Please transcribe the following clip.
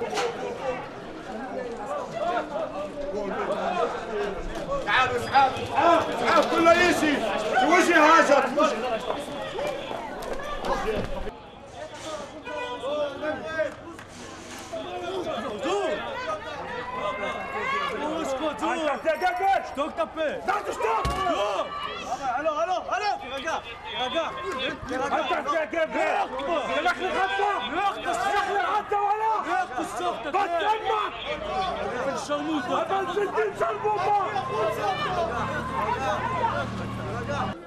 تعالوا اسحاق كله يجي في وجه هاجر Stopp tapé! Danke, stopp! Hallo, hallo, hallo! تيراجع تيراجع دخل الخطة! دخل الخطة ولا! بتجمع! الشرموطة هبل 60 شرموطة!